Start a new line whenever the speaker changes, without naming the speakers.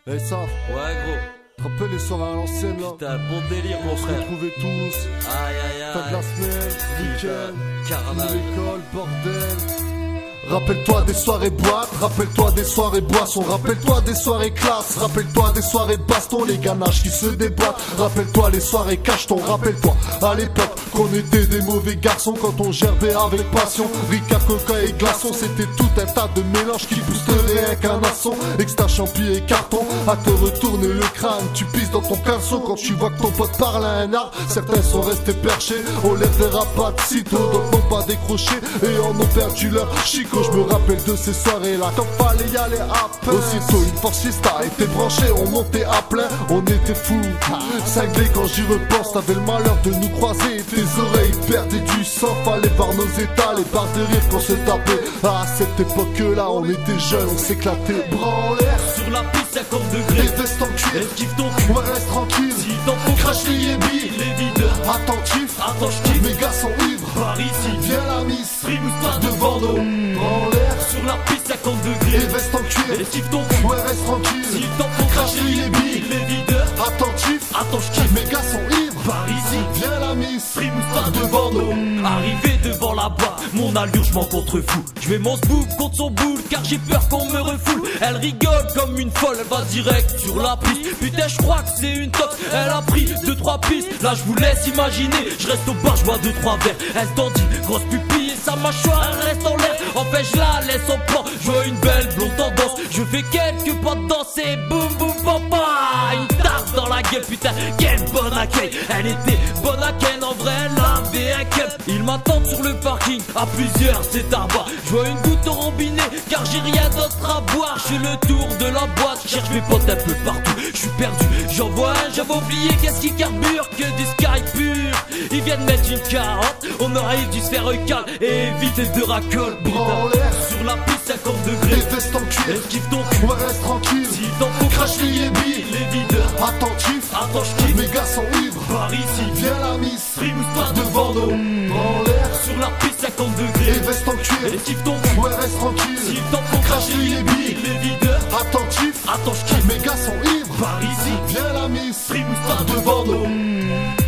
Eh ça,
Ouais gros,
te rappelles les soirées à l'ancienne là?
putain bon délire mon
On se
frère.
retrouvait tous,
Aïe aïe
fin de la
aïe,
semaine, week-end,
carnaval.
l'école, bordel. Rappelle-toi des soirées boîtes, rappelle-toi des soirées boissons, rappelle-toi des soirées classe, rappelle-toi des soirées baston, les ganaches qui se déboîtent, rappelle-toi les soirées cacheton, rappelle-toi à l'époque qu'on était des mauvais garçons quand on gerbait avec passion. Ricard, coca et glaçons, c'était tout un tas de mélanges qui boosterait un canasson. Extra champi et carton, à te retourner le crâne, tu pisses dans ton caleçon quand tu vois que ton pote parle à un arbre. Certains sont restés perchés, on les verra pas de sitôt, d'autres n'ont pas décroché et en ont perdu leur chico. Je me rappelle de ces soirées là, quand fallait y aller à peine. Aussitôt une force fiesta était branchée, on montait à plein, on était fous, cinglés quand j'y repense. T'avais le malheur de nous croiser et tes oreilles perdaient du sang. Fallait voir nos états, les barres de rire qu'on se tapait. À cette époque là, on était jeunes, on s'éclatait. Bras en l'air,
Sur la piste 50 degrés,
les vestes en cuir,
esquive ton cul.
ouais reste tranquille.
Si t'en faut
Crache les yébis,
les vides.
attentif,
Attends j'kiffe,
mes gars sont ivres.
par ici.
Viens la miss,
Frimousse-toi
devant nous. Bras en l'air,
Sur la piste 50
les
degrés,
vestes en cuir,
esquive ton cul.
ouais reste
Si
tranquille.
t'en faut
Crache les yébis,
les vides.
attentif,
Attends j'kiffe,
mes gars sont ivres.
par ici.
Viens la miss,
Frimousse-toi
devant nous.
Arrivé devant la boîte, mon allure je m'en contrefous. Je mets mon sbouk contre son boule car j'ai peur qu'on me refoule. Elle rigole comme une folle, elle va direct sur la piste. Putain je crois que c'est une top, elle a pris 2-3 pistes. Là je vous laisse imaginer, je reste au bar, je bois 2-3 verres. Elle se tendit, grosse pupille et sa mâchoire elle reste en l'air. En fait je la laisse en plan, je vois une belle blonde tendance. Je fais quelques pas de danse et boum boum papa. Une tape dans la gueule, putain quelle bonne accueil. Elle était bonne à Ken, en vrai elle avait un cup. Il m'attend sur le parking, à plusieurs c'est à bas. Je vois une goutte au robinet, car j'ai rien d'autre à boire. Je fais le tour de la boîte, je cherche mes potes un peu partout. Je suis perdu, j'en vois un, j'avais oublié qu'est-ce qui carbure que du sky pur. Ils viennent mettre une carotte, on aurait dû se faire cal et éviter de racole.
Bras en
Putain,
l'air,
sur la piste 50
les
degrés,
vestes en cuir,
esquive ton cul.
ouais reste tranquille.
Si t'en faut
Crache les yébis,
les vides.
attentif,
Attends j'kiffe,
mes gars sont ivres.
par ici.
Viens la miss,
Frimousse-toi
devant nous. Bras en l'air,
sur la piste 50
les
degrés,
vestes en cuir,
esquive ton cul.
ouais reste
Si
tranquille.
t'en faut
Crache les yébis,
les vides.
attentif,
Attends j'kiffe,
mes gars sont ivres.
par ici.
Viens la miss,
Frimousse-toi
devant nous.